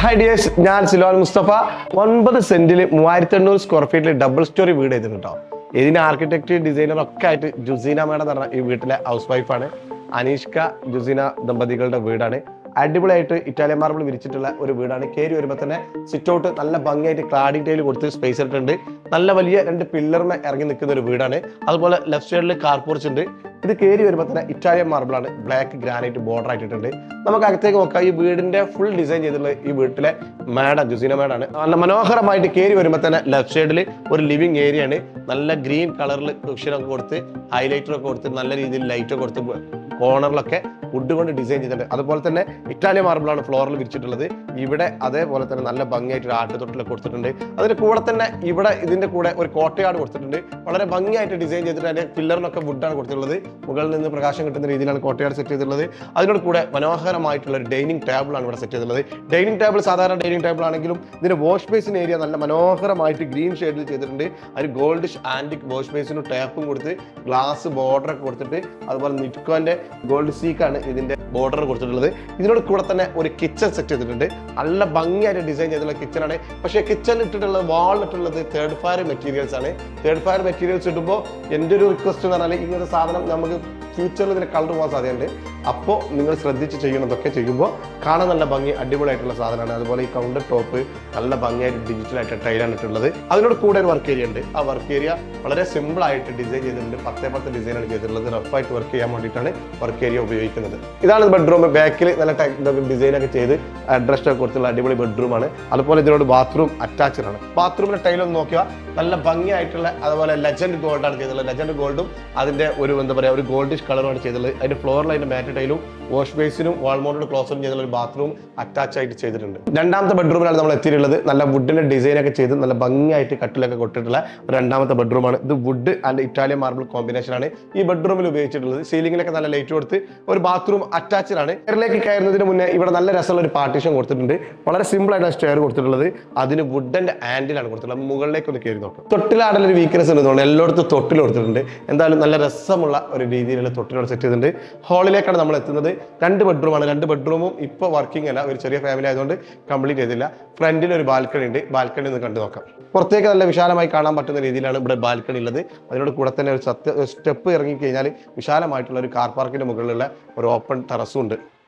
Hi dears, ഞാൻ സിലോൻ മുസ്തഫ. 9 സെന്റിൽ 3800 square ഫീറ്റിൽ ഡബിൾ സ്റ്റോറി വീട് ചെയ്തിട്ടുണ്ടോ. ഇതിന്റെ ആർക്കിടെക്ട് ഡിസൈനർ ഒക്കെ ആയിട്ട് ജുസീന മേഡം എന്ന് പറഞ്ഞ ഈ വീട്ടിലെ ഹൗസ് വൈഫാണ്. അനീഷ്ക ജുസീന ദമ്പതികളുടെ വീടാണ്. അടിപൊളിയായിട്ട് ഇറ്റാലിയൻ മാർബിൾ വിരിച്ചിട്ടുള്ള ഒരു വീടാണ്. കയറി വരുമ്പോൾ തന്നെ സിറ്റ് ഔട്ട് നല്ല ഭംഗിയായിട്ട് ക്ലാഡിംഗ് ടൈൽ കൊടുത്ത് സ്പേസ് ഇട്ടിട്ടുണ്ട്. നല്ല വലിയ 2 പില്ലറിന് ഇറങ്ങി നിൽക്കുന്ന ഒരു വീടാണ്. അതുപോലെ ലെഫ്റ്റ് സൈഡിൽ കാർ പോർച്ച് ഉണ്ട്. ഇത് കയറി വരുമ്പോൾ തന്നെ ഇറ്റാലിയൻ മാർബിളാണ്, ബ്ലാക്ക് ഗ്രാനൈറ്റ് ബോർഡർ ആയിട്ടുണ്ട്. നമുക്ക് അകത്തേക്ക് നോക്കാം. ഈ വീടിന്റെ ഫുൾ ഡിസൈൻ ചെയ്തിട്ടുള്ള ഈ വീട്ടിലെ മാഡം ജുസീന മാഡാണ്. നല്ല മനോഹരമായിട്ട് കയറി വരുമ്പോൾ തന്നെ ലെഫ്റ്റ് സൈഡിൽ ഒരു ലിവിംഗ് ഏരിയ ആണ്. നല്ല ഗ്രീൻ കളറിൽ കുഷ്യനൊക്കെ കൊടുത്ത് ഹൈലൈറ്ററൊക്കെ കൊടുത്ത് നല്ല രീതിയിൽ ലൈറ്റൊക്കെ കൊടുത്ത് കോർണറിലൊക്കെ വുഡ് കൊണ്ട് ഡിസൈൻ ചെയ്തിട്ടുണ്ട്. അതുപോലെ തന്നെ ഇറ്റാലിയൻ മാർബിളാണ് ഫ്ലോറിൽ വിരിച്ചിട്ടുള്ളത്. ഇവിടെ അതേപോലെ തന്നെ നല്ല ഭംഗിയായിട്ട് ഒരു ആട്ടുതൊട്ടിലൊക്കെ കൊടുത്തിട്ടുണ്ട്. അതിന്റെ കൂടെ തന്നെ ഇവിടെ ഇതിന്റെ കൂടെ ഒരു കോട്ടയാട് കൊടുത്തിട്ടുണ്ട്. വളരെ ഭംഗിയായിട്ട് ഡിസൈൻ ചെയ്തിട്ട് അതിന്റെ പില്ലറിനൊക്കെ വുഡാണ് കൊടുത്തിട്ടുള്ളത്. മുകളിൽ നിന്ന് പ്രകാശം കിട്ടുന്ന രീതിയിലാണ് കോട്ടയാട് സെറ്റ് ചെയ്തിട്ടുള്ളത്. അതിനോട് കൂടെ മനോഹരമായിട്ടുള്ള ഒരു ഡൈനിങ് ടേബിൾ ആണ് ഇവിടെ സെറ്റ് ചെയ്തിട്ടുള്ളത്. ഡൈനിങ് ടേബിൾ സാധാരണ ഡൈനിങ് ടേബിൾ ആണെങ്കിലും ഇതിന്റെ വാഷ് ബേസിൻ ഏരിയ നല്ല മനോഹരമായിട്ട് ഗ്രീൻ ഷെയ്ഡിൽ ചെയ്തിട്ടുണ്ട്. അതിന് ഗോൾഡിഷ് ആന്റിക് വാഷ് ബേസിനും ടാപ്പും കൊടുത്ത് ഗ്ലാസ് ബോർഡർ ഒക്കെ കൊടുത്തിട്ട് അതുപോലെ നിറ്റ്കോന്റെ ഗോൾഡ് സീക്കാണ് ഇതിന്റെ ബോർഡർ കൊടുത്തിട്ടുള്ളത്. ഇതിനോട് കൂടെ തന്നെ ഒരു കിച്ചൺ സെറ്റ് ചെയ്തിട്ടുണ്ട്. നല്ല ഭംഗിയായിട്ട് ഡിസൈൻ ചെയ്തിട്ടുള്ള കിച്ചൺ ആണ്. പക്ഷേ കിച്ചൺ ഇട്ടിട്ടുള്ളത് വാളിട്ടുള്ളത് തേർഡ് ഫയർ മെറ്റീരിയൽസ് ആണ്. തേർഡ് ഫയർ മെറ്റീരിയൽസ് ഇടുമ്പോൾ എൻ്റെ ഒരു റിക്വസ്റ്റ് എന്ന് പറഞ്ഞാൽ ഇങ്ങനത്തെ സാധനം നമുക്ക് ഫ്യൂച്ചറിൽ ഇതിന് കളർ പോകാൻ സാധ്യതയുണ്ട്. അപ്പോൾ നിങ്ങൾ ശ്രദ്ധിച്ച് ചെയ്യണതൊക്കെ ചെയ്യുമ്പോൾ കാണാൻ നല്ല ഭംഗി അടിപൊളിയായിട്ടുള്ള സാധനമാണ്. അതുപോലെ ഈ കൗണ്ടർ ടോപ്പ് നല്ല ഭംഗിയായിട്ട് ഡിജിറ്റലായിട്ട് ടൈലാണ് ഇട്ടുള്ളത്. അതിനോട് കൂടെ ഒരു വർക്ക് ഏരിയ ഉണ്ട്. ആ വർക്ക് ഏരിയ വളരെ സിമ്പിൾ ആയിട്ട് ഡിസൈൻ ചെയ്തിട്ടുണ്ട്. 10x10 ഡിസൈനാണ് ചെയ്തിട്ടുള്ളത്. റഫായിട്ട് വർക്ക് ചെയ്യാൻ വേണ്ടിയിട്ടാണ് വർക്ക് ഏരിയ ഉപയോഗിക്കുന്നത്. ഇതാണ് ബെഡ്റൂം. ബാക്കിൽ നല്ല ഡിസൈനൊക്കെ ചെയ്ത് അഡ്രസ് ഒക്കെ കൊടുത്തുള്ള അടിപൊളി ബെഡ്റൂമാണ്. അതുപോലെ ഇതിനോട് ബാത്റൂം അറ്റാച്ച്ഡ് ആണ്. ബാത്റൂമിന്റെ ടൈലൊന്ന് നോക്കിയാൽ നല്ല ഭംഗിയായിട്ടുള്ള അതുപോലെ ലെജൻഡ് ഗോൾഡാണ് ചെയ്തിട്ടുള്ളത്. ലെജൻഡ് ഗോൾഡും അതിന്റെ ഒരു എന്താ പറയുക ഒരു ഗോൾഡിഷ് കളറുമാണ് ചെയ്തിട്ടുള്ളത്. അതിന്റെ ഫ്ലോറിൽ അതിന്റെ മാറ്റ് ടൈലും വാഷ് ബേസിനും വാൾ മൗണ്ടഡ് ക്ലോസറും ചെയ്തുള്ള ഒരു ബാത്റൂം അറ്റാച്ച് ആയിട്ട് ചെയ്തിട്ടുണ്ട്. രണ്ടാമത്തെ ബെഡ്റൂമിലാണ് നമ്മൾ എത്തിയിട്ടുള്ളത്. നല്ല വുഡിന്റെ ഡിസൈൻ ഒക്കെ ചെയ്ത് നല്ല ഭംഗിയായിട്ട് കട്ടിലൊക്കെ കൊട്ടിട്ടുള്ള രണ്ടാമത്തെ ബെഡ്റൂമാണ്. ഇത് wood and Italian marble combination ആണ് ഈ ബെഡ്റൂമിൽ ഉപയോഗിച്ചിട്ടുള്ളത്. സീലിംഗിലൊക്കെ നല്ല ലൈറ്റ് കൊടുത്ത് ഒരു ബാത്റൂം അറ്റാച്ച്ഡ് ആണ്. സ്റ്റെയറിലേക്ക് കയറുന്നതിന് മുന്നേ ഇവിടെ നല്ല രസമുള്ള ഒരു പാർട്ടീഷൻ കൊടുത്തിട്ടുണ്ട്. വളരെ സിമ്പിൾ ആയിട്ടാണ് സ്റ്റെയർ കൊടുത്തിട്ടുള്ളത്. അതിന് വുഡിന്റെ ആൻഡിലാണ് കൊടുത്തിട്ടുള്ളത്. മുകളിലേക്ക് ഒന്ന് കയറി നോക്കാം. തൊട്ടിലാടൽ ഒരു വീക്ക്നെസ് ഉണ്ട്. എല്ലായിടത്തും തൊട്ടിൽ കൊടുത്തിട്ടുണ്ട്. എന്തായാലും നല്ല രസമുള്ള ഒരു രീതിയിലുള്ള തൊട്ടിലോട് സെറ്റ് ചെയ്തിട്ടുണ്ട്. ഹാളിലേക്കാണ് നമ്മൾ എത്തുന്നത്. 2 ബെഡ്റൂമാണ്. 2 ബെഡ്റൂമും ഇപ്പോൾ വർക്കിംഗ് അല്ല. ഒരു ചെറിയ ഫാമിലി ആയതുകൊണ്ട് കംപ്ലീറ്റ് ചെയ്തില്ല. ഫ്രണ്ടിൽ ഒരു ബാൽക്കണി ഉണ്ട്. ബാൽക്കണി ഒന്ന് കണ്ടു നോക്കാം. പുറത്തേക്ക് നല്ല വിശാലമായി കാണാൻ പറ്റുന്ന രീതിയിലാണ് ഇവിടെ ബാൽക്കണി ഉള്ളത്. അതിനോട് കൂടെ തന്നെ ഒരു സ്റ്റെപ്പ് ഇറങ്ങി കഴിഞ്ഞാൽ വിശാലമായിട്ടുള്ള ഒരു കാർ പാർക്കിന്റെ മുകളിലുള്ള ഒരു ഓപ്പൺ ടെറസും ഉണ്ട്.